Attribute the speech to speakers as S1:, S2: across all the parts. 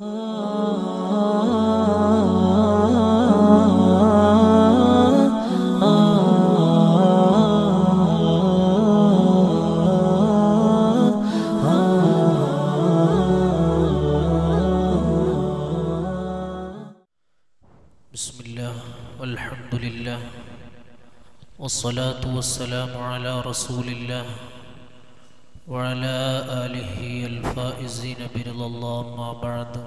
S1: ബിസ്മില്ലാഹ് വൽഹംദുലില്ലാഹ് വസ്സലാത്തു വസ്സലാമു അലാ റസൂലില്ലാഹ് വഅലാ ആലിഹി അൽഫായിസീന ബിറിളല്ലാഹി അമ്മാ ബഅദ്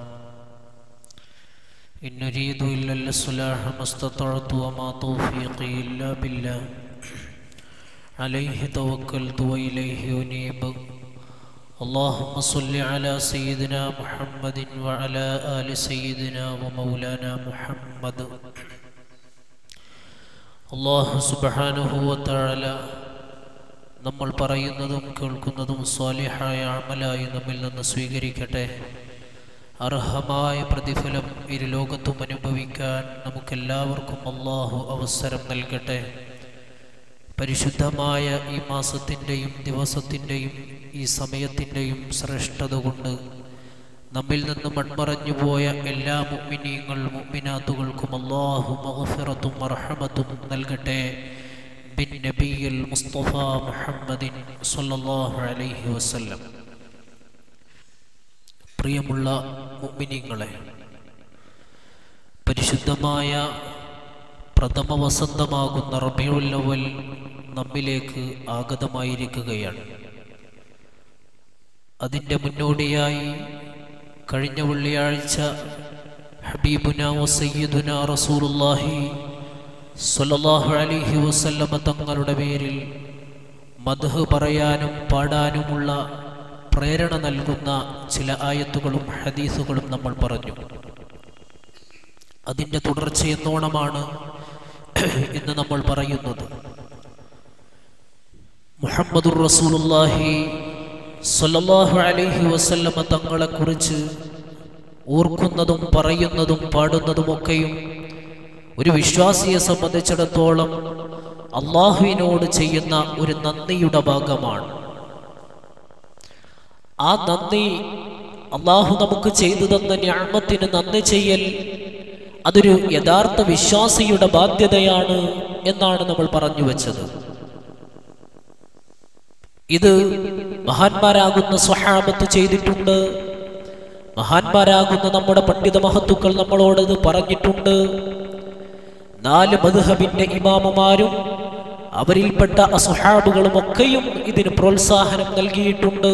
S1: ഇൻ ഉരീദു ഇല്ലൽ ഇസ്ലാഹ മസ്തതഅതു വമാ തൗഫീഖി ഇല്ലാ ബില്ലാഹ് അലൈഹി തവക്കൽതു വഇലൈഹി ഉനീബ് اللهم صل على سيدنا محمد وعلى آل سيدنا ومولانا محمد. അല്ലാഹു സുബ്ഹാനഹു വ തആല നമ്മൾ പറയുന്നതും കേൾക്കുന്നതും സ്വാലിഹായ അമലായി നമ്മിൽ നിന്ന് സ്വീകരിക്കട്ടെ. അർഹമായ പ്രതിഫലം ഇരു ലോകത്തും അനുഭവിക്കാൻ നമുക്കെല്ലാവർക്കും അല്ലാഹു അവസരം നൽകട്ടെ. പരിശുദ്ധമായ ഈ മാസത്തിൻ്റെയും ദിവസത്തിൻ്റെയും ഈ സമയത്തിൻ്റെയും ശ്രേഷ്ഠത കൊണ്ട് നമ്മിൽ നിന്ന് മൺമറഞ്ഞു പോയ എല്ലാ മുഅ്മിനീങ്ങൾ മുഅ്മിനാത്തുകൾക്കും അല്ലാഹു മഗ്ഫിറത്തും മർഹമത്തും നൽകട്ടെ. ബിൻ നബിയിൽ മുസ്തഫ മുഹമ്മദിൻ സ്വല്ലല്ലാഹു അലൈഹി വസല്ലം. പ്രിയമുള്ള മുഅ്മിനീങ്ങളെ, പരിശുദ്ധമായ പ്രഥമ വസന്തമാകുന്ന റബീഉൽ അവ്വൽ നമ്മിലേക്ക് ആഗതമായിരിക്കുകയാണ്. അതിൻ്റെ മുന്നോടിയായി കഴിഞ്ഞ വെള്ളിയാഴ്ച ഹബീബുനാ വസയ്യിദുനാ റസൂലുള്ളാഹി സ്വല്ലല്ലാഹു അലൈഹി വസല്ലമ തങ്ങളുടെ പേരിൽ മദ്ഹ് പറയാനും പാടാനുമുള്ള പ്രേരണ നൽകുന്ന ചില ആയത്തുകളും ഹദീസുകളും നമ്മൾ പറഞ്ഞു. അതിൻ്റെ തുടർച്ചയെന്നോണമാണ് ഇന്ന് നമ്മൾ പറയുന്നത്. മുഹമ്മദുർ റസൂലുള്ളാഹി സ്വല്ലല്ലാഹു അലൈഹി വസല്ലമ തങ്ങളെക്കുറിച്ച് ഓർക്കുന്നതും പറയുന്നതും പാടുന്നതുമൊക്കെയും ഒരു വിശ്വാസിയെ സംബന്ധിച്ചിടത്തോളം അള്ളാഹുവിനോട് ചെയ്യുന്ന ഒരു നന്ദിയുടെ ഭാഗമാണ്. ആ നന്ദി, അള്ളാഹു നമുക്ക് ചെയ്തു തന്ന നിഅമത്തിന് നന്ദി ചെയ്യൽ, അതൊരു യഥാർത്ഥ വിശ്വാസിയുടെ ബാധ്യതയാണ് എന്നാണ് നമ്മൾ പറഞ്ഞു വെച്ചത്. ഇത് മഹാന്മാരാകുന്ന സ്വഹാബത്ത് ചെയ്തിട്ടുണ്ട്. മഹാന്മാരാകുന്ന നമ്മുടെ പണ്ഡിത മഹത്തുക്കൾ നമ്മളോട് ഇത് പറഞ്ഞിട്ടുണ്ട്. 4 മദ്ഹബിന്റെ ഇമാമുമാരും അവരിൽപ്പെട്ട അസ്ഹാബുകളും ഒക്കെയും ഇതിന് പ്രോത്സാഹനം നൽകിയിട്ടുണ്ട്.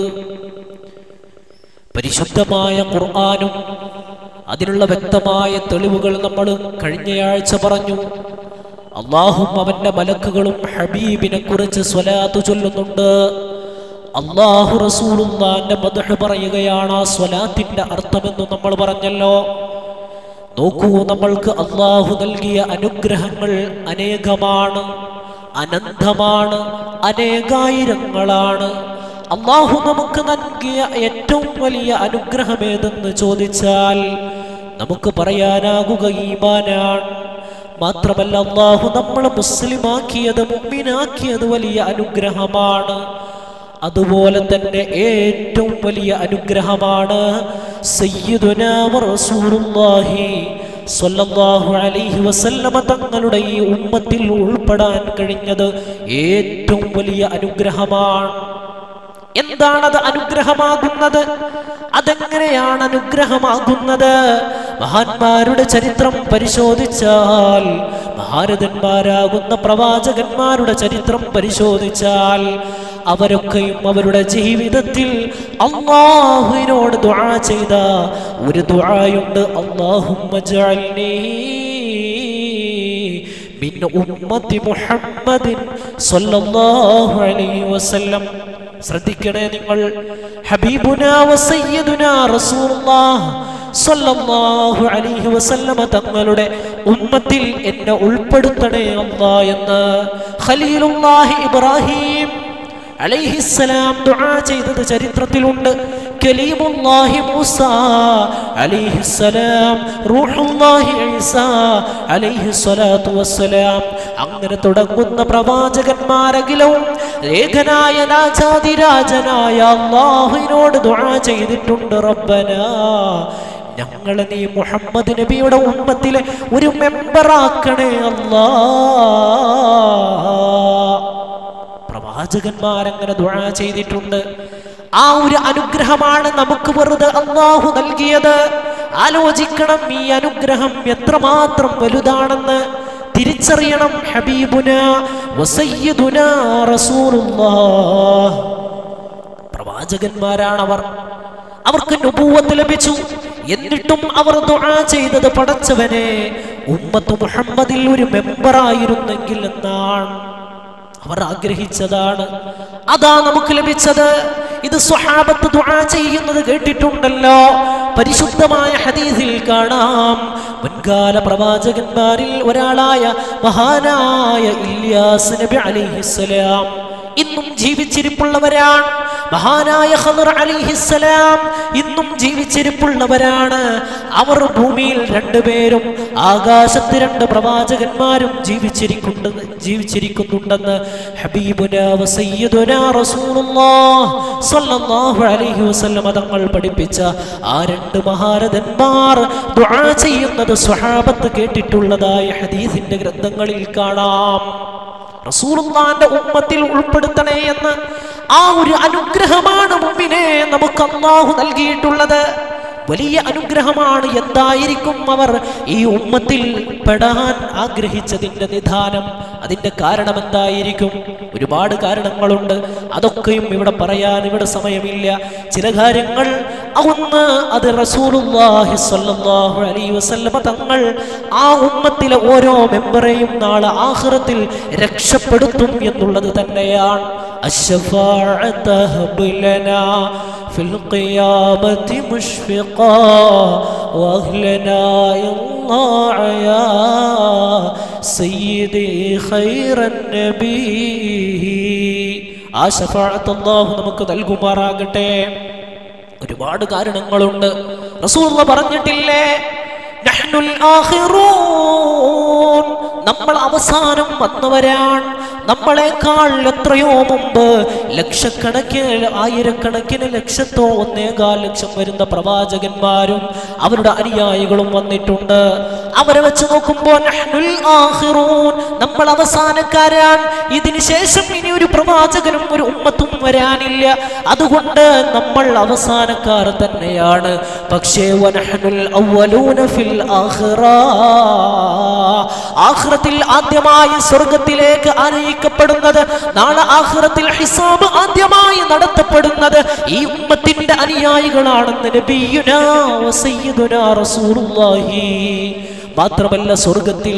S1: പരിശുദ്ധമായ ഖുർആനും അതിനുള്ള വ്യക്തമായ തെളിവുകൾ നമ്മൾ കഴിഞ്ഞയാഴ്ച പറഞ്ഞു. അള്ളാഹും അവന്റെ മലക്കുകളും ഹബീബിനെ കുറിച്ച് സ്വലാത്ത് ചൊല്ലുന്നുണ്ട്. അള്ളാഹു റസൂലുള്ളാഹിന്റെ മദ്ഹ് പറയുകയാണ് ആ സ്വലാത്തിന്റെ അർത്ഥമെന്ന് നമ്മൾ പറഞ്ഞല്ലോ. നോക്കൂ, നമ്മൾക്ക് അള്ളാഹു നൽകിയ അനുഗ്രഹങ്ങൾ അനേകമാണ്, അനന്തമാണ്, അനേകായിരങ്ങളാണ്. അള്ളാഹു നമുക്ക് നൽകിയ ഏറ്റവും വലിയ അനുഗ്രഹം ഏതെന്ന് ചോദിച്ചാൽ നമുക്ക് പറയാനാകുക ഈമാനാണ്. മാത്രമല്ല, അള്ളാഹു നമ്മളെ മുസ്ലിമാക്കിയത്, മുഅ്മിനാക്കിയത് വലിയ അനുഗ്രഹമാണ്. അതുപോലെ തന്നെ ഏറ്റവും വലിയ അനുഗ്രഹമാണ് സയ്യിദുനാ റസൂലുള്ളാഹി സ്വല്ലല്ലാഹു അലൈഹി വസല്ലമ തങ്ങളുടെ ഈ ഉമ്മത്തിൽ ഉൾപ്പെടാൻ കഴിഞ്ഞത് ഏറ്റവും വലിയ അനുഗ്രഹമാണ്. എന്താണത് അനുഗ്രഹമാകുന്നത്? അതെങ്ങനെയാണ് അനുഗ്രഹമാകുന്നത്? മഹാന്മാരുടെ ചരിത്രം പരിശോധിച്ചാൽ, മഹാരഥന്മാരാകുന്ന പ്രവാചകന്മാരുടെ ചരിത്രം പരിശോധിച്ചാൽ അവരൊക്കെയും അവരുടെ ജീവിതത്തിൽ അല്ലാഹുവിനോട് ദുആ ചെയ്ത ഒരു ദുആയുണ്ട്. അല്ലാഹുമ്മ ജഅൽനീ മിൻ ഉമ്മത്തി മുഹമ്മദിൻ സ്വല്ലല്ലാഹു അലൈഹി വസല്ലം. ശ്രദ്ധിക്കണേ നിങ്ങൾ, ഹബീബുനാ വസയ്യിദുനാ റസൂലുള്ളാഹ് സ്വല്ലല്ലാഹു അലൈഹി വസല്ലമ തങ്ങളുടെ ഉമ്മത്തിൽ എന്നെ ഉൾപ്പെടുത്തണേ അല്ലാഹ് എന്ന് ഖലീലുല്ലാഹി ഇബ്രാഹിം അലൈഹിസ്സലാം ദുആ ചെയ്തത് ചരിത്രത്തിലുണ്ട്. കലീമുല്ലാഹി മൂസ അലൈഹിസ്സലാം, റൂഹുല്ലാഹി ഈസ അലൈഹിസ്സലാത്തു വസ്സലാം, അങ്ങനെ തുടങ്ങുന്ന പ്രവാചകന്മാരെങ്കിലും ഏകനായ രാജാതിരാജനായ അല്ലാഹുവിനോട് ദുആ ചെയ്തിട്ടുണ്ട്. റബ്ബനാ ഞങ്ങളെ നീ മുഹമ്മദ് നബിയുടെ ഉമ്മത്തിലെ ഒരു മെമ്പറാക്കണേ അല്ലാ. പ്രവാചകന്മാരങ്ങനെ ദുആ ചെയ്തിട്ടുണ്ട്. ആ ഒരു അനുഗ്രഹമാണ് നമുക്ക് വെറുതെ അല്ലാഹു നൽകിയത്. ആലോചിക്കണം ഈ അനുഗ്രഹം എത്രമാത്രം വലുതാണെന്ന് തിരിച്ചറിയണം. ഹബീബുനാ വസയ്യിദുനാ റസൂലുള്ളാഹ് പ്രവാചകന്മാരാണവർ. അവർക്ക് നുബുവത്ത് ലഭിച്ചു. എന്നിട്ടും അവർ ദുആ ചെയ്തത് പടച്ചവനെ ഉമ്മത്ത് മുഹമ്മദിൽ ഒരു മെമ്പറായിരുന്നെങ്കിൽ എന്നാണ് അവർ ആഗ്രഹിച്ചതാണ്. അതാ നമുക്ക് ലഭിച്ചത്. ഇത് സ്വഹാബത്ത് ദുആ ചെയ്യുന്നത് കേട്ടിട്ടുണ്ടല്ലോ. പരിശുദ്ധമായ ഹദീസിൽ കാണാം, മുൻകാല പ്രവാചകന്മാരിൽ ഒരാളായ മഹാനായ ഇല്യാസ് നബി അലൈഹിസ്സലാം ഇന്നും ജീവിച്ചിരിപ്പുള്ളവരാണ്. മഹാനായ ഖദർ അലൈഹിസ്സലാം ഇന്നും ജീവിച്ചിരിപ്പുള്ളവരാണ്. അവർ ഭൂമിയിൽ രണ്ടുപേരും, ആകാശത്ത് രണ്ട് പ്രവാചകന്മാരും ജീവിച്ചിരിക്കുന്നുണ്ടെന്ന് ഹബീബുനാ വസയ്യിദുനാ റസൂലുള്ളാഹ് സ്വല്ലല്ലാഹു അലൈഹി വസല്ലം തങ്ങൾ പഠിപ്പിച്ച ആ രണ്ട് മഹാരഥന്മാർ ദുആ ചെയ്യുന്നത് സ്വഹാബത്ത് കേട്ടിട്ടുള്ളതായ ഹദീസിന്റെ ഗ്രന്ഥങ്ങളിൽ കാണാം. റസൂലുള്ളാഹിന്റെ ഉമ്മത്തിൽ ഉൾപ്പെടുത്തണേ എന്ന് ആ ഒരു അനുഗ്രഹമാണ് മുഅ്മിനേ നമുക്ക് അല്ലാഹു നൽകിയിട്ടുള്ളത്. വലിയ അനുഗ്രഹമാണ്. എന്തായിരിക്കും അവർ ഈ ഉമ്മത്തിൽ പെടാൻ ആഗ്രഹിച്ചതിന്റെ നിധാനം, അതിന്റെ കാരണം എന്തായിരിക്കും? ഒരുപാട് കാരണങ്ങളുണ്ട്. അതൊക്കെയും ഇവിടെ പറയാൻ ഇവിടെ സമയമില്ല. ചില കാര്യങ്ങൾ ഒന്ന്, അത് റസൂലുള്ളാഹി സ്വല്ലല്ലാഹു അലൈഹി വസല്ലം തങ്ങൾ ആ ഉമ്മത്തിലെ ഓരോ മെമ്പറെയും നാളെ ആഖിറത്തിൽ രക്ഷപ്പെടുത്തും എന്നുള്ളത് തന്നെയാണ്. الشفاعة هب لنا في القيامة مشفقا وأهلنا الله يا سيدي خير النبي. ആ ശഫാഅത്ത് അല്ലാഹു നമുക്ക് നൽകുമാറാകട്ടെ. ഒരുപാട് കാരണങ്ങളുണ്ട്. റസൂലുള്ളാഹി പറഞ്ഞിട്ടില്ലേ, നഹ്നുൽ ആഖിറൂൻ, നമ്മൾ അവസാനം വന്നവരാണ്. നമ്മളെക്കാൾ എത്രയോ മുമ്പ് ലക്ഷക്കണക്കിന്, ആയിരക്കണക്കിന്, ലക്ഷത്തോ 1.25 ലക്ഷം വരുന്ന പ്രവാചകന്മാരും അവരുടെ അനുയായികളും വന്നിട്ടുണ്ട്. അവരെ വെച്ച് നോക്കുമ്പോൾ നഹ്നുൽ ആഖിറൂൻ, നമ്മൾ അവസാനക്കാരാണ്. ഇതിന് ശേഷം ഇനി ഒരു പ്രവാചകനും ഒരു ഉമ്മത്തും വരാനില്ല. അതുകൊണ്ട് നമ്മൾ അവസാനക്കാർ തന്നെയാണ്. പക്ഷേ വനഹ്നുൽ അവ്വലൂന ഫിൽ ആഖിറ, ആഖിറത്തിൽ ആദ്യമായി സ്വർഗ്ഗത്തിലേക്ക് ആനയിക്കപ്പെടുന്നത്, നാളെ ആഖിറത്തിൽ ഹിസാബ് ആദ്യമായി നടത്തപ്പെടുന്നത് ഈ ഉമ്മത്തിന്റെ അനുയായികളാണെന്ന് നബിയുനാ വസയ്യിദുനാ റസൂലുള്ളാഹി. മാത്രമല്ല, സ്വർഗത്തിൽ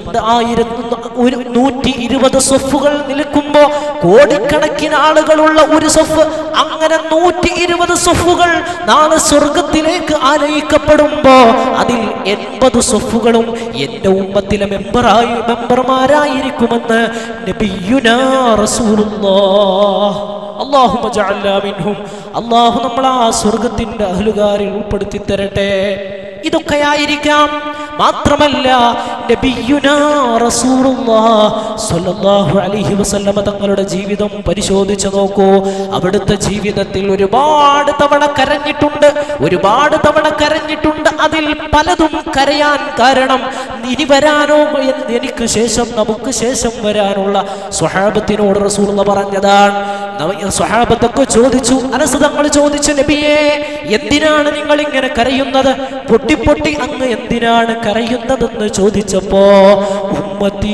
S1: 120 സ്വഫുകൾ നിൽക്കുമ്പോൾ കോടിക്കണക്കിന് ആളുകളുള്ള ഒരു സ്വഫ്, അങ്ങനെ 120 സ്വഫുകൾ നാളെ സ്വർഗത്തിലേക്ക് ആനയിക്കപ്പെടുമ്പോ അതിൽ 80 സ്വഫുകളും എന്റെ ഉമ്മത്തിലെ മെമ്പർമാരായിരിക്കുമെന്ന് നബിയുനാ റസൂലുള്ളാഹ്. അല്ലാഹുമ്മ ജഅൽനാ മിൻഹും. അല്ലാഹു നമ്മളെ ആ സ്വർഗത്തിന്റെ അഹ്ലുകാരിൽ ഉൾപ്പെടുത്തി തരട്ടെ. ഇതൊക്കെയായിരിക്കാം. മാത്രമല്ല, നബിയുനാ റസൂലുള്ളാഹി സ്വല്ലല്ലാഹു അലൈഹി വസല്ലം തങ്ങളുടെ ജീവിതം പരിശോധിച്ചു നോക്കൂ. അവിടുത്തെ ജീവിതത്തിൽ ഒരുപാട് തവണ കരഞ്ഞിട്ടുണ്ട്. അതിൽ പലതും കരയാൻ കാരണം, ഇനി വരാനോ എനിക്ക് ശേഷം, നമുക്ക് ശേഷം വരാനുള്ള സ്വഹാബത്തിനോട് റസൂലുള്ളാഹി പറഞ്ഞതാണ്. സ്വഹാബത്തൊക്കെ ചോദിച്ചു, അനസ് തങ്ങൾ ചോദിച്ചു, നബിയേ എന്തിനാണ് നിങ്ങൾ ഇങ്ങനെ കരയുന്നത്? പൊട്ടി അങ്ങ് എന്തിനാണ് കരയുന്നതെന്ന് ചോദിച്ചപ്പോ, ഉമ്മത്തി,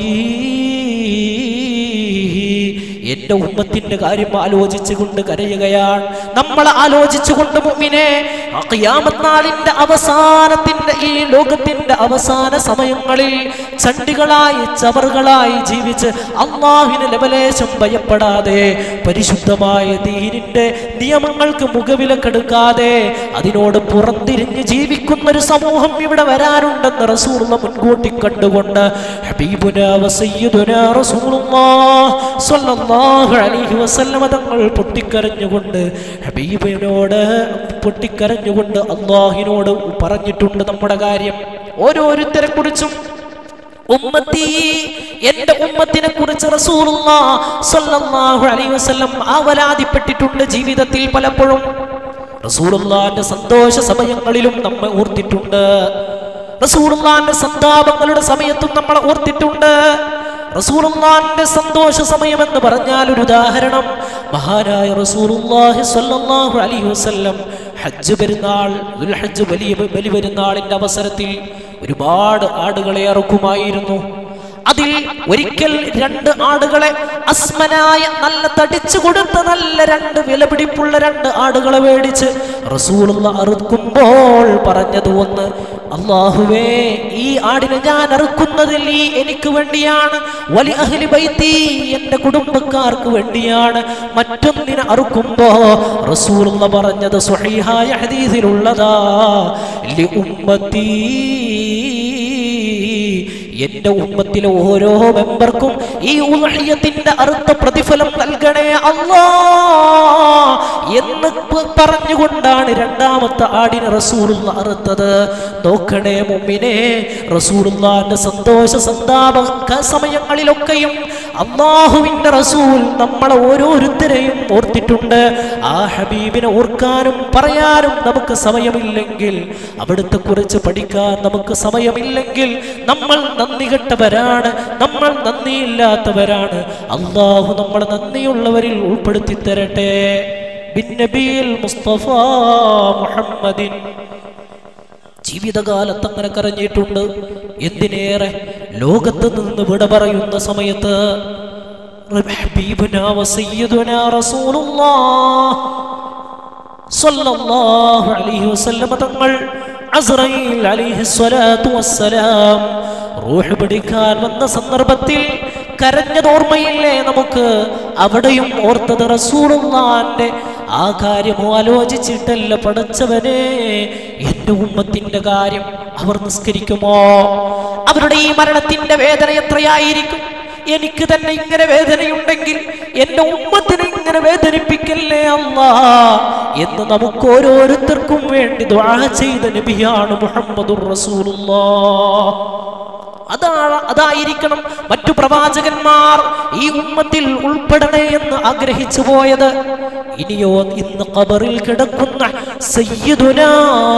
S1: എന്റെ ഉമ്മത്തിന്റെ കാര്യം ആലോചിച്ചുകൊണ്ട് കരയുകയാണ്. നമ്മൾ ആലോചിച്ചുകൊണ്ട് മുഅ്മിനേ, ഖിയാമത്ത് നാളിന്റെ അവസാനത്തിന്റെ, ഈ ലോകത്തിന്റെ അവസാന സമയങ്ങളിൽ ചണ്ടികളായി, ചവറുകളായി ജീവിച്ച് അല്ലാഹുവിനെ ലവലേശം ഭയപ്പെടാതെ, പരിശുദ്ധമായ ദീനിന്റെ നിയമങ്ങൾക്ക് മുഖവിലക്കെടുക്കാതെ അതിനോട് പുറംതിരിഞ്ഞ് ജീവിക്കുന്ന ഒരു സമൂഹം ഇവിടെ വരാനുണ്ടെന്ന് റസൂലുള്ളാഹി മുൻകൂട്ടി കണ്ടുകൊണ്ട് ഹബീബുനാ വസയ്യിദുനാ റസൂലുള്ളാഹി സ്വല്ലല്ലാഹു അലൈഹി വസല്ലം തങ്ങൾ പൊട്ടിക്കരഞ്ഞുകൊണ്ട്, ഹബീബിനോട് പൊട്ടിക്കരഞ്ഞുകൊണ്ട് അല്ലാഹുവിനോട് പറഞ്ഞിട്ടുണ്ട് നമ്മുടെ കാര്യം. ഓരോരുത്തരെ കുറിച്ചും ഉമ്മത്തി, എന്റെ ഉമ്മത്തിനെ കുറിച്ച് റസൂലുള്ളാഹി സ്വല്ലല്ലാഹു അലൈഹി വസല്ലം ആവലാതിപ്പെട്ടിട്ടുണ്ട് ജീവിതത്തിൽ പലപ്പോഴും. റസൂലുള്ളാഹിന്റെ സന്തോഷ സമയങ്ങളിലും നമ്മെ ഓർത്തിട്ടുണ്ട്. റസൂലുള്ളാഹിന്റെ സന്താപങ്ങളുടെ സമയത്തും നമ്മളെ ഓർത്തിട്ടുണ്ട്. റസൂലുള്ളാഹിന്റെ സന്തോഷ സമയം എന്ന് പറഞ്ഞാൽ ഒരു ഉദാഹരണം, മഹാനായ റസൂലുള്ളാഹി സ്വല്ലല്ലാഹു അലൈഹി വസല്ലം ഹജ്ജ് പെരുന്നാൾ, ദുൽഹജ്ജ് വലിയ ബലി പെരുന്നാളിന്റെ അവസരത്തിൽ ഒരുപാട് ആടുകളെ അറുക്കുമായിരുന്നു. അതിൽ ഒരിക്കൽ 2 ആടുകളെ, അസ്മനായ നല്ല തടിച്ചു കൊടുത്ത നല്ല 2 വിലപിടിപ്പുള്ള 2 ആടുകളെ മേടിച്ച് റസൂലുള്ളാഹി അറുക്കുമ്പോൾ പറഞ്ഞത് ഒന്ന്, അല്ലാഹുവേ, ഈ ആടിനെ ഞാൻ അറുക്കുന്നതിൽ നീ എനിക്ക് വേണ്ടിയാണ്, വലി അഹ്ലി ബൈത്തി, എൻ്റെ കുടുംബക്കാർക്ക് വേണ്ടിയാണ്. മറ്റൊന്നിനെ അറുക്കുമ്പോ റസൂലുള്ളാഹി പറഞ്ഞത് സ്വഹീഹായ ഹദീസിലുള്ളതാ, ലി ഉമ്മത്തി, എന്റെ ഉമ്മത്തിലെ ഓരോ മെമ്പർക്കും ഈ ഉളഹിയത്തിന്റെ അർത്ഥ പ്രതിഫലം നൽകണേ അല്ലാ എന്ന് പറഞ്ഞുകൊണ്ടാണ് 2ാമത്തെ ആടിനെ റസൂലുള്ളാഹി അറുത്തത്. നോക്കണേ മുഅ്മിനേ, റസൂലുള്ളാഹിന്റെ സന്തോഷ സന്താപ സമയങ്ങളിലൊക്കെയും അല്ലാഹുവിന്റെ റസൂൽ നമ്മളെ ഓരോരുത്തരെയും ഓർത്തിട്ടുണ്ട്. ആ ഹബീബിനെ ഓർക്കാനും പറയാനും നമുക്ക് സമയമില്ലെങ്കിൽ, അവിടുത്തെ കുറിച്ച് പഠിക്കാൻ നമുക്ക് സമയമില്ലെങ്കിൽ നമ്മൾ നന്ദി കെട്ടവരാണ്, നമ്മൾ നന്ദിയില്ലാത്തവരാണ്. അല്ലാഹു നമ്മളെ നന്ദിയുള്ളവരിൽ ഉൾപ്പെടുത്തി തരട്ടെ. ബിന്നബിയിൽ മുസ്തഫ മുഹമ്മദിൻ. ജീവിതകാലത്ത് അങ്ങനെ കരഞ്ഞിട്ടുണ്ട്. എന്തിനേറെ ലോകത്ത് നിന്ന് വിട പറയുന്ന സമയത്ത് ഹബീബുനാ വസയ്യിദുനാ റസൂലുള്ളാഹ് സ്വല്ലല്ലാഹു അലൈഹി വസല്ലം തങ്ങൾ അസ്റഈൽ അലൈഹിസ്സലാത്തു വസ്സലാം റൂഹ് പിടിക്കാൻ വന്ന സന്ദർഭത്തിൽ കരഞ്ഞത് ഓർമ്മയില്ലേ നമുക്ക്? അവിടെയും ഓർത്തത് റസൂലുള്ളാഹിന്റെ ആ കാര്യം ആലോചിച്ചിട്ടല്ല, പടച്ചവനെ, എന്റെ ഉമ്മത്തിന്റെ കാര്യം അവർ നിസ്കരിക്കുമോ? അവരുടെ ഈ മരണത്തിന്റെ വേദന എത്രയായിരിക്കും? എനിക്ക് തന്നെ ഇങ്ങനെ വേദനയുണ്ടെങ്കിൽ എന്റെ ഉമ്മത്തിനെ ഇങ്ങനെ വേദനിപ്പിക്കല്ലേ അല്ലാഹ് എന്ന് നമുക്ക് ഓരോരുത്തർക്കും വേണ്ടി ദുആ ചെയ്ത നബിയാണ് മുഹമ്മദുർ റസൂലുള്ളാഹ്. അതായിരിക്കണം മറ്റു പ്രവാചകന്മാർ ഈ ഉമ്മത്തിൽ ഉൾപ്പെടണേ എന്ന് ആഗ്രഹിച്ചു പോയത്. ഇനിയോ ഇന്ന് ഖബറിൽ കിടക്കുന്ന സയ്യിദുനാ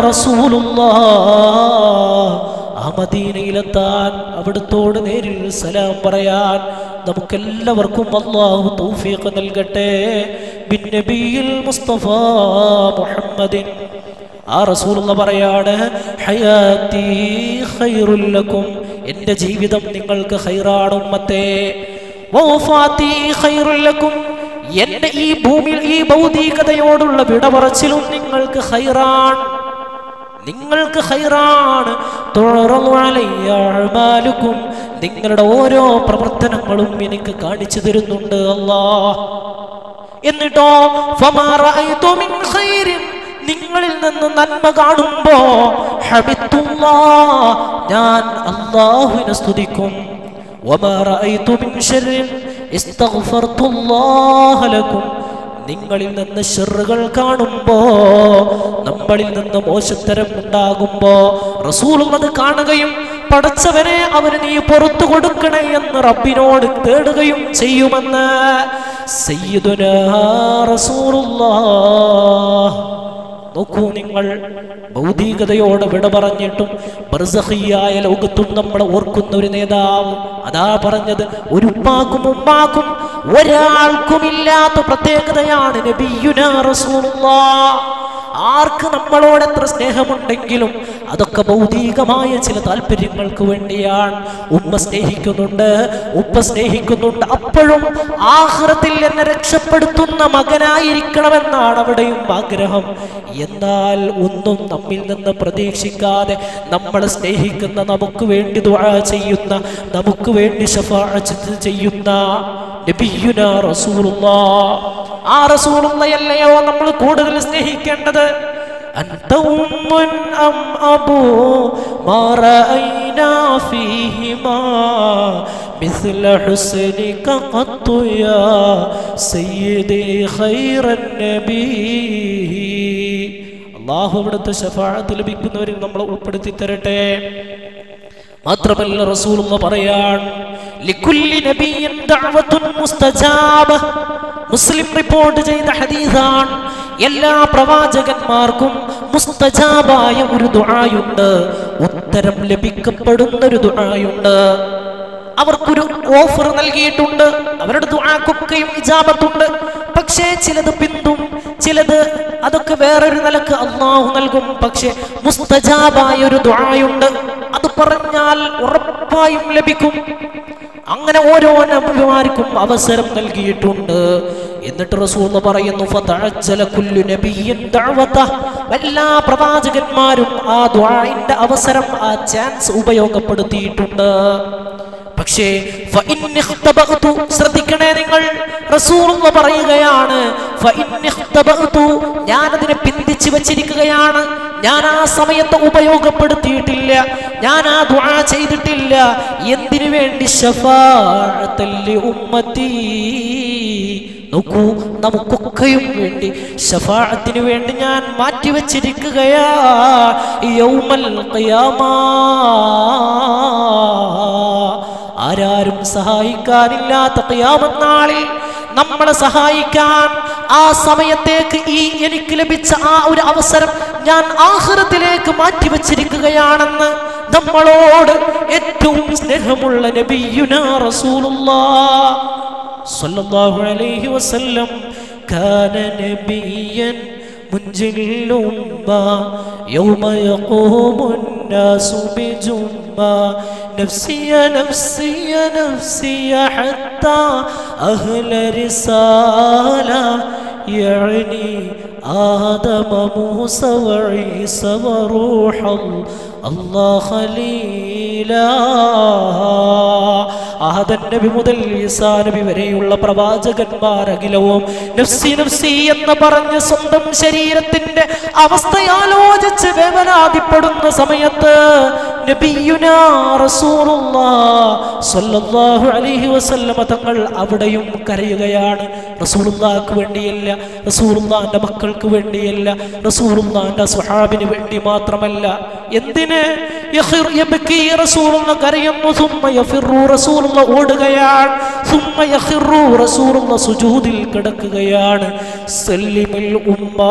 S1: റസൂലുള്ളാഹ് ആ മദീനയിലെത്താൻ, അവിടുത്തോട് നേരിൽ സലാം പറയാൻ നമുക്കെല്ലാവർക്കും അല്ലാഹു തൗഫീഖ് നൽകട്ടെ. ബിന്നബിയിൽ മുസ്തഫ മുഹമ്മദിൻ. ആ റസൂലുള്ളാഹി പറയാണ്, ഹയാത്തി ഖൈറുൽ ലക്കും, എൻ്റെ ജീവിതം നിങ്ങൾക്ക് ഖൈറാണ് ഉമ്മത്തേ. വഫാത്തി ഖൈറുൽ ലക്കും, എൻ്റെ ഈ ഭൂമിയിൽ ഈ ഭൗതികതയോടുള്ള വിട പറച്ചിലും നിങ്ങൾക്ക് ഖൈറാണ്, നിങ്ങൾക്ക് ഖൈറാണ്. തുററു അലയ്യ അഅ്മാലുക്കും, നിങ്ങളുടെ ഓരോ പ്രവർത്തനങ്ങളും എനിക്ക് കാണിച്ചു തരുന്നുണ്ട് അല്ലാഹ്. എന്നിട്ടോ ഫമാ റഅയ്തു മിൻ ഖൈറിൻ, നിങ്ങളിൽ നിന്ന് നന്മ കാണുമ്പോ ഹബിത്തുല്ലാഹ്, ഞാൻ അല്ലാഹുവിനെ സ്തുതിക്കും. വമാ റഅയ്തു മിൻ ശർറിൻ ഇസ്തഗ്ഫർതുല്ലാഹ ലക്കും, നിങ്ങളിൽ നിന്ന് ശർറുകൾ കാണുമ്പോ, നമ്മളിൽ നിന്ന് മോശത്തരം ഉണ്ടാകുമ്പോ റസൂലുള്ളാഹി കാണുകയും പടച്ചവനെ അവന് നീ പുറത്തു കൊടുക്കണേ എന്ന് റബ്ബിനോട് തേടുകയും ചെയ്യുമെന്ന് സയ്യിദുനാ റസൂലുള്ളാഹ്. നോക്കൂ നിങ്ങൾ, ഭൗതികതയോട് വിട പറഞ്ഞിട്ടും ബർസഖിയായ ലോകത്തും നമ്മളെ ഓർക്കുന്ന ഒരു നേതാവ്. അതാ പറഞ്ഞത്, ഒരു ഉപ്പാക്കും ഉമ്മാക്കും ഒരാൾക്കുമില്ലാത്ത പ്രത്യേകതയാണ് നബിയുനാ റസൂലുള്ളാഹ്. ആർക്ക് നമ്മളോട് എത്ര സ്നേഹമുണ്ടെങ്കിലും അതൊക്കെ ഭൗതികമായ ചില താല്പര്യങ്ങൾക്ക് വേണ്ടിയാണ്. ഉമ്മ സ്നേഹിക്കുന്നുണ്ട്, ഉപ്പ സ്നേഹിക്കുന്നുണ്ട്, അപ്പോഴും ആഖിറത്തിൽ എന്നെ രക്ഷപ്പെടുത്തുന്ന മകനായിരിക്കണമെന്നാണ് അവിടെയും ആഗ്രഹം. എന്നാൽ ഒന്നും നമ്മിൽ നിന്ന് പ്രതീക്ഷിക്കാതെ നമ്മളെ സ്നേഹിക്കുന്ന, നമുക്ക് വേണ്ടി ദുആ ചെയ്യുന്ന, നമുക്ക് വേണ്ടി ശഫാഅത്ത് ചെയ്യുന്ന നബിയുനാ റസൂലുള്ളാഹ്. ആ റസൂലുള്ളാഹിയല്ലയോ നമ്മൾ കൂടുതൽ സ്നേഹിക്കേണ്ടത്? അൻത ഉമ്മുൻ അം അബൂ മാ റഅയ്നാ ഫീഹിമാ മിസ്ല ഹുസ്നിക ഖത്തു യാ സയ്യിദി ഖൈറൻ നബി. അല്ലാഹു അവിടുത്തെ ശഫാഅത്ത് ലഭിക്കുന്നവരിൽ നമ്മളെ ഉൾപ്പെടുത്തി തരട്ടെ. മാത്രമല്ല റസൂലുള്ളാഹി പറയാൻ, ലികുല്ലി നബിയ്യിൻ ദഅവത്തുൻ മുസ്തജാബ. മുസ്ലിം റിപ്പോർട്ട് ചെയ്ത ഹദീസാണ്. എല്ലാ പ്രവാചകന്മാർക്കും മുസ്തജാബായ ഒരു ദുആയുണ്ട്, ഉത്തരം ലഭിക്കപ്പെടുന്ന ഒരു ദുആയുണ്ട്. അവർക്കൊരു ഓഫർ നൽകിയിട്ടുണ്ട്, അവരുടെ ദുആക്കൊക്കെയും ഇജാബത്തുണ്ട്. പക്ഷേ ചിലത് പിന്തും, ചിലത് അതൊക്കെ വേറൊരു നിലക്ക് അല്ലാഹു നൽകും. പക്ഷേ മുസ്തജാബായ ഒരു ദുആയുണ്ട്, അത് പറഞ്ഞാൽ ഉറപ്പായും ലഭിക്കും. അങ്ങനെ ഓരോ നബിമാർക്കും അവസരം നൽകിയിട്ടുണ്ട്. എന്നിട്ട് റസൂൽ പറയുന്നു, ഫതഅജ്ജല കുല്ലു നബിയ്യിൻ ദഅവതഹ, എല്ലാ പ്രവാചകന്മാരും ആ ദുആഇന്റെ അവസരം, ആ ചാൻസ് ഉപയോഗപ്പെടുത്തിയിട്ടുണ്ട്. പക്ഷേ ശ്രദ്ധിക്കണേ നിങ്ങൾ, റസൂലുള്ളാഹി പറയുകയാണ്, ഞാനതിനെ പിന്തിച്ചു വച്ചിരിക്കുകയാണ്, ഞാൻ ആ സമയത്ത് ഉപയോഗപ്പെടുത്തിയിട്ടില്ല, ഞാൻ ആ ദുആ ചെയ്തിട്ടില്ല. എന്തിനു വേണ്ടി? ശഫാഅത്തൽ ലി ഉമ്മത്തി, നോക്കൂ, നമുക്കൊക്കെയും വേണ്ടി ശഫാഅത്തിന് വേണ്ടി ഞാൻ മാറ്റിവെച്ചിരിക്കുകയാ. യൗമൽ ഖിയാമ, ആരാരും സഹായിക്കാനില്ലാത്ത ഖിയാമത്ത് നാളിൽ നമ്മളെ സഹായിക്കാൻ ആ സമയത്തേക്ക് എനിക്ക് ലഭിച്ച ആ ഒരു അവസരം ഞാൻ ആഖിറത്തിലേക്ക് മാറ്റിവെച്ചിരിക്കുകയാണെന്ന് നമ്മളോട് ഏറ്റവും സ്നേഹമുള്ള നബിയുനാ റസൂലുള്ളാഹി സ്വല്ലല്ലാഹു അലൈഹി വസല്ലം കാന നബിയ്യൻ മുൻജിൽ ഉമ്മ യൗമ യഖൂമുൻ നാസു ബിജുമ്മ നഫ്സിയ നഫ്സിയ നഫ്സിയ ഹത്താ അഹ്ല റിസാല യഅനി ആദമ മൂസ വഈസ വറൂഹൽ അല്ലാഹ് ഖലീലാ. ആദം നബി മുതൽ ഈസാ നബി വരെയുള്ള പ്രവാചകന്മാരഖിലവും നഫ്സി നഫ്സി എന്ന് പറഞ്ഞ് സ്വന്തം ശരീരത്തിന്റെ അവസ്ഥയാലോചിച്ച് വേവലാതിപ്പെടുന്ന സമയത്ത് നബിയുനാ റസൂലുള്ളാഹി സ്വല്ലല്ലാഹു അലൈഹി വസല്ലം തങ്ങൾ അവിടെയും കരയുകയാണ്. റസൂലുള്ളാഹിക്ക് വേണ്ടിയല്ല, റസൂലുള്ളാഹിന്റെ മക്കൾക്ക് വേണ്ടിയല്ല, റസൂലുള്ളാഹിന്റെ സ്വഹാബിന് വേണ്ടി മാത്രമല്ല. എന്തിന്? യബ്കി റസൂലുള്ളാഹി കരയുന്നു, സുമ്മ യഫിറു റസൂലുള്ളാഹി ഓടുകയാണ്, സുമ്മ യഖിറു റസൂലുള്ളാഹി സുജൂദിൽ കിടക്കുകയാണ്. സല്ലിമുൽ ഉമ്മ,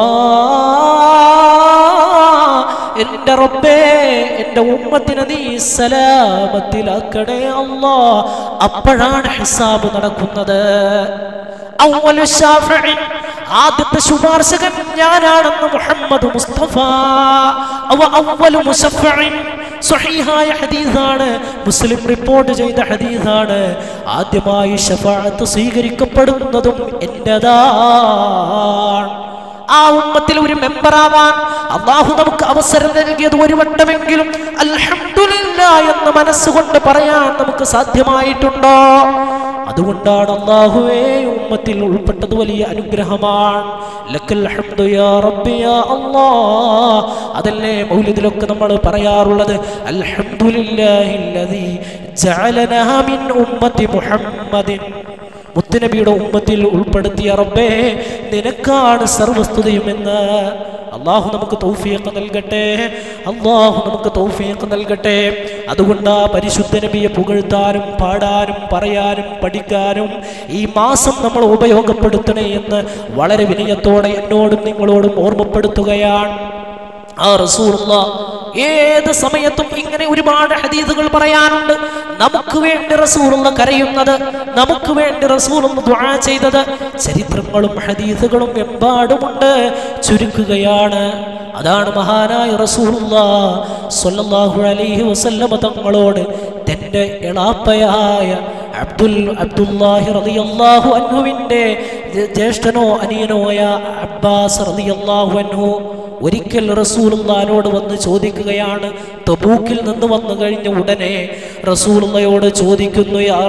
S1: എന്റെ റബ്ബേ, എന്റെ ഉമ്മത്തിനെ നീ സലാമത്തിലാക്കണേ അല്ലാഹ്. അപ്പോഴാണ് ഹിസാബ് നടക്കുന്നത്. അവ്വലു ശാഫിഇൻ, ആദ്യത്തെ ശുപാർശകൻ ഞാനാണെന്ന് മുഹമ്മദ് മുസ്തഫ. അവ്വലു മുശഫഇൻ, സ്വഹീഹായ ഹദീസാണ്, മുസ്ലിം റിപ്പോർട്ട് ചെയ്ത ഹദീസാണ്. ആദ്യമായി ശഫാഅത്ത് സ്വീകരിക്കപ്പെടുന്നതും എന്റേതാണ്. ആ ഉമ്മത്തിൽ ഒരു മെമ്പറാവാൻ അല്ലാഹു നമുക്ക് അവസരം നൽകിയത് ഒരു വട്ടമെങ്കിലും അൽഹംദുലില്ലാഹ് എന്ന് മനസ്സുകൊണ്ട് പറയാൻ നമുക്ക് സാധ്യമായിട്ടുണ്ടോ? അതുകൊണ്ടാണ് അല്ലാഹുവേ ഉമ്മത്തിൽ ഉൾപ്പെട്ടത് വലിയ അനുഗ്രഹമാണ്. ലക്കൽ ഹംദു യാ റബ്ബി യാ അല്ലാഹ്. അതല്ലേ മൗലിദിലൊക്കെ നമ്മൾ പറയാറുള്ളത്, അൽഹംദുലില്ലാഹില്ലദീ ജഅലനാ മിൻ ഉമ്മത്തി മുഹമ്മദിൻ. മുത്തുനബിയുടെ ഉമ്മത്തിൽ ഉൾപ്പെടുത്തിയ റബ്ബേ, നിനക്കാണ് സർവസ്തുതിയുമെന്ന്. അല്ലാഹു നമുക്ക് തൗഫീഖ് നൽകട്ടെ, അല്ലാഹു നമുക്ക് തൗഫീഖ് നൽകട്ടെ. അതുകൊണ്ട് ആ പരിശുദ്ധ നബിയെ പുകഴ്ത്താനും പാടാനും പറയാനും പഠിക്കാനും ഈ മാസം നമ്മൾ ഉപയോഗപ്പെടുത്തണേ എന്ന് വളരെ വിനയത്തോടെ എന്നോടും നിങ്ങളോടും ഓർമ്മപ്പെടുത്തുകയാണ്. ആ റസൂലുള്ളാഹ് ഏത് സമയത്തും ഇങ്ങനെ ഒരുപാട് ഹദീസുകൾ പറയാനുണ്ട്. നമുക്ക് വേണ്ടി റസൂലുള്ളാഹി കരയുന്നത്, നമുക്ക് വേണ്ടി റസൂലുള്ളാഹി ദുആ ചെയ്തത്, ചരിത്രങ്ങളും ഹദീസുകളും എമ്പാടുമുണ്ട്. ചുരുക്കുകയാണ്, അതാണ് മഹാനായ റസൂലുള്ളാഹി സ്വല്ലല്ലാഹു അലൈഹി വസല്ലം തങ്ങളോട് തന്റെ എളാപ്പയായ അബ്ദുല്ലാഹി റളിയല്ലാഹു അൻഹുവിന്റെ ജ്യേഷ്ഠനോ അനിയനോയ അബ്ബാസ് റളിയല്ലാഹു അൻഹു ഒരിക്കൽ റസൂലുള്ളാഹിനോട് വന്ന് ചോദിക്കുകയാണ്. തബൂക്കിൽ നിന്ന് വന്നു കഴിഞ്ഞ ഉടനെ റസൂലുള്ളാഹിയോട് ചോദിക്കുന്നു, യാ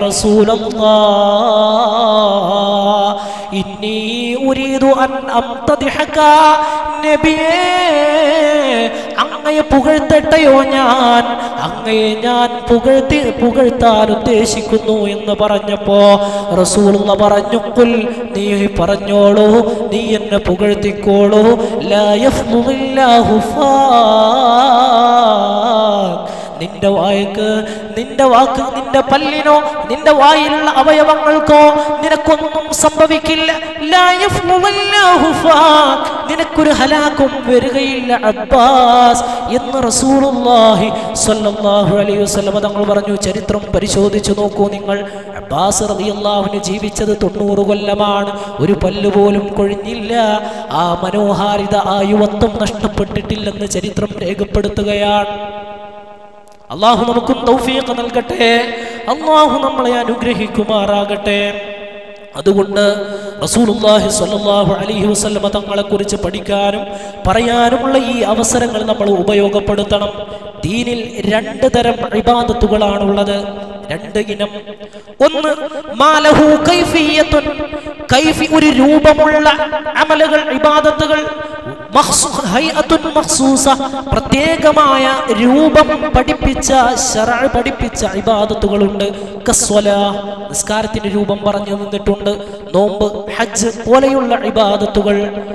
S1: റസൂലല്ലാഹ് ഇന്നി ഉരീദു അൻ അംതദിഹക, നബിയേ അങ്ങയെ പുകഴ്ത്തട്ടെയോ, ഞാൻ അങ്ങയെ ഞാൻ പുകഴ്ത്താൻ ഉദ്ദേശിക്കുന്നു എന്ന് പറഞ്ഞപ്പോ റസൂലുള്ളാഹി പറഞ്ഞു, ഖുൽ നീ പറഞ്ഞോളൂ, നീ എന്നെ പുകഴ്ത്തിക്കോളൂ, ലാ യഫ്ളുല്ലാഹു ഫാ, നിന്റെ വായക്ക്, നിന്റെ വാക്ക്, നിന്റെ പല്ലിനോ നിന്റെ വായിലുള്ള അവയവങ്ങൾക്കോ നിനക്കൊന്നും സംഭവിക്കില്ല. ലാ യഫ്ലുല്ലാഹു ഫാക്, നിനക്കൊരു ഹലാക്കും വരികയില്ല അബ്ബാസ് എന്ന് റസൂലുള്ളാഹി സ്വല്ലല്ലാഹു അലൈഹി വസല്ലം തങ്ങൾ പറഞ്ഞു. ചരിത്രം പരിശോധിച്ചു നോക്കൂ നിങ്ങൾ. അബ്ബാസ് റളിയല്ലാഹു അൻഹു ജീവിച്ചത് 90 കൊല്ലമാണ്. ഒരു പല്ല് പോലും കൊഴിഞ്ഞില്ല. ആ മനോഹാരിത, ആ യുവത്വം നഷ്ടപ്പെട്ടിട്ടില്ലെന്ന് ചരിത്രം രേഖപ്പെടുത്തുകയാണ്. അല്ലാഹു നമുക്കും തൗഫീഖ് നൽകട്ടെ. അല്ലാഹു നമ്മളെ അനുഗ്രഹിക്കുമാറാകട്ടെ. അതുകൊണ്ട് റസൂലുള്ളാഹി സ്വല്ലല്ലാഹു അലൈഹി വസല്ലം തങ്ങളെ കുറിച്ച് പഠിക്കാനും പറയാനുമുള്ള ഈ അവസരങ്ങൾ നമ്മൾ ഉപയോഗപ്പെടുത്തണം. ദീനിൽ 2 തരം ഇബാദത്തുകളാണുള്ളത്, 2 ഇനം. ഒന്ന് മാലഹു കൈഫിയത്തുൻ, കൈഫി ഒരു രൂപമുള്ള അമലുകൾ, ഇബാദത്തുകൾ. ഹൈഅത്തുൻ മഖ്സൂസ, പ്രത്യേകമായ രൂപം പഠിപ്പിച്ച, ശറഅ പഠിപ്പിച്ച ഇബാദത്തുകളുണ്ട്. കസ്വലാ, നിസ്കാരത്തിന്റെ രൂപം പറഞ്ഞു തന്നിട്ടുണ്ട്. നോമ്പ്, ഹജ്ജ് പോലെയുള്ള ഇബാദത്തുകൾ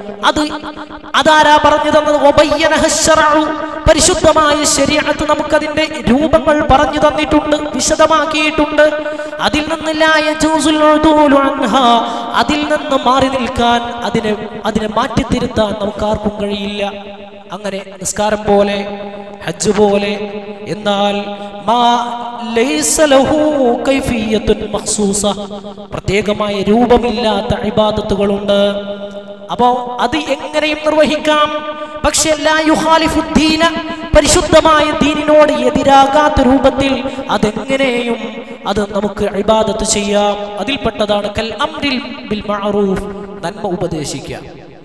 S1: അതാരാ പറഞ്ഞു തന്നത്? വബയ്യനഹ ശറഉ, പരിശുദ്ധമായ ശരീഅത്ത് നമുക്കതിന്റെ രൂപങ്ങൾ പറഞ്ഞു തന്നിട്ടുണ്ട്, വിശദമാക്കിയിട്ടുണ്ട്. അതിൽ നിന്ന് ലാ യജൂസുൽ ഉദൂലു അൻഹാ, അതിൽ നിന്ന് മാറി നിൽക്കാൻ, അതിനെ മാറ്റിത്തിരുത്താൻ നമുക്ക് ആർക്കും കഴിയില്ല. അങ്ങനെ നിസ്കാരം പോലെ, ഹജ്ജ് പോലെ. എന്നാൽ മാ ലൈസ ലഹു കൈഫിയത്തുൻ മഖ്സൂസ, പ്രത്യേകമായ രൂപമില്ലാത്ത ഇബാദത്തുകളുണ്ട്. അപ്പോ അത് എങ്ങനെയും നിർവഹിക്കാം. പക്ഷേ ലാ യുഖാലിഫു ദീന, പരിശുദ്ധമായ ദീനിനോട് എതിരാകാത്ത രൂപത്തിൽ അതെങ്ങനെയും അത് നമുക്ക് ഇബാദത്ത് ചെയ്യാം. അതിൽപ്പെട്ടതാണ് കൽ അംരിൽ ബിൽ മഅറൂഫ്, നന്മ ഉപദേശിക്കുക.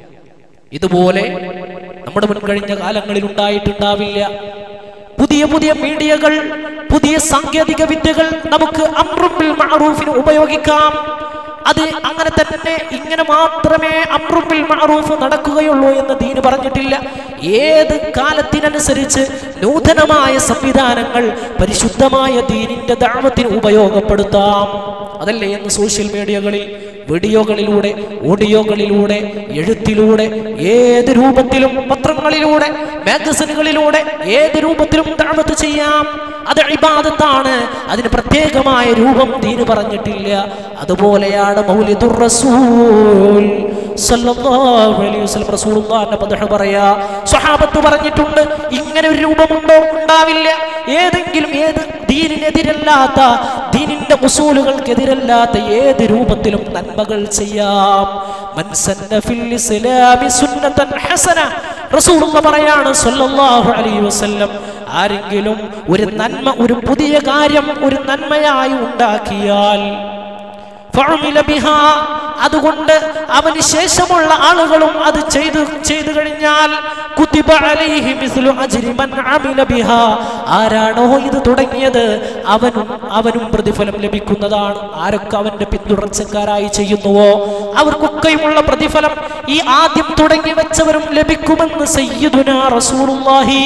S1: ഇതുപോലെ നമ്മുടെ മുൻകഴിഞ്ഞ കാലങ്ങളിൽ ഉണ്ടായിട്ടുണ്ടാവില്ല. പുതിയ പുതിയ മീഡിയകൾ, പുതിയ സാങ്കേതിക വിദ്യകൾ നമുക്ക് അംറും ബിൽ മഅറൂഫിന് ഉപയോഗിക്കാം. അത് അങ്ങനെ തന്നെ, ഇങ്ങനെ മാത്രമേ അംറും ബിൽ മഅറൂഫ് നടക്കുകയുള്ളൂ എന്ന് ദീന് പറഞ്ഞിട്ടില്ല. ഏത് കാലത്തിനനുസരിച്ച് നൂതനമായ സംവിധാനങ്ങൾ പരിശുദ്ധമായ ദീനിന്റെ ദഅവത്തിന് ഉപയോഗപ്പെടുത്താം. അതല്ലേ എന്ന് സോഷ്യൽ മീഡിയകളിൽ, വീഡിയോകളിലൂടെ, ഓഡിയോകളിലൂടെ, എഴുത്തിലൂടെ, ഏത് രൂപത്തിലും, പത്രങ്ങളിലൂടെ, മാഗസിനുകളിലൂടെ, ഏത് രൂപത്തിലും ദഅവത്ത് ചെയ്യാം. അത് ഇബാദത്താണ്. അതിന് പ്രത്യേകമായ രൂപം ദീന് പറഞ്ഞിട്ടില്ല. അതുപോലെയാണ് മൗലിദുർ റസൂൽ സല്ലല്ലാഹു അലൈഹി വസല്ലം, റസൂലുള്ളാഹിന്റെ മദ്ഹ് പറയാ. സ്വഹാബത്ത് പറഞ്ഞിട്ടുണ്ട്, ഇങ്ങനെ ഒരു രൂപമുണ്ടോ? ഉണ്ടാവില്ല. ഏതെങ്കിലും ഏത് ദീനിനെതിരല്ലാത്ത, ദീനിന്റെ ഉസൂലുകൾക്കെതിരല്ലാത്ത ഏത് രൂപത്തിലും നന്മകൾ ചെയ്യാം. മൻ സന്ന ഫിൽ ഇസ്ലാമി സുന്നതൻ ഹസന, റസൂലുള്ളാഹി പറയാണ് സല്ലല്ലാഹു അലൈഹി വസല്ലം, ആരെങ്കിലും ഒരു നന്മ, ഒരു പുതിയ കാര്യം ഒരു നന്മയായി ഉണ്ടാക്കിയാൽ ഫഅമില ബിഹാ, അതുകൊണ്ട് അവന് ശേഷമുള്ള ആളുകളും അത് ചെയ്തു കഴിഞ്ഞാൽ കുതിബ അലൈഹി മിസ്ലു അജ്രി മൻ അമില ബിഹാ, ആരാണോ ഇത് തുടങ്ങിയത് അവനും പ്രതിഫലം ലഭിക്കുന്നതാണ്. ആരൊക്കെ അവന്റെ പിന്തുടർച്ചക്കാരായി ചെയ്യുന്നുവോ അവർക്കൊക്കെയുമുള്ള പ്രതിഫലം ഈ ആദ്യം തുടങ്ങി വെച്ചവരും ലഭിക്കുമെന്ന് സയ്യിദുനാ റസൂലുള്ളാഹി.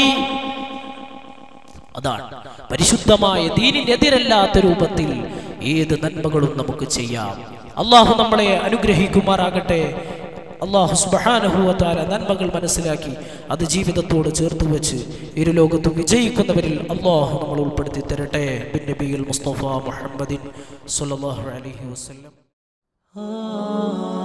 S1: അതാണ് പരിശുദ്ധമായ ദീനിനെതിരല്ലാത്ത രൂപത്തിൽ ഏത് നന്മകളും നമുക്ക് ചെയ്യാം. അള്ളാഹു നമ്മളെ അനുഗ്രഹിക്കുമാറാകട്ടെ. അള്ളാഹു സുബ്ഹാനഹു വ തആല നന്മകൾ മനസ്സിലാക്കി അത് ജീവിതത്തോട് ചേർത്ത് വെച്ച് ഇരുലോകത്തും വിജയിക്കുന്നവരിൽ അള്ളാഹു നമ്മൾ ഉൾപ്പെടുത്തി തരട്ടെ. ബിൻ നബിയിൽ മുസ്തഫ മുഹമ്മദിൻ സ്വല്ലല്ലാഹു അലൈഹി വസല്ലം.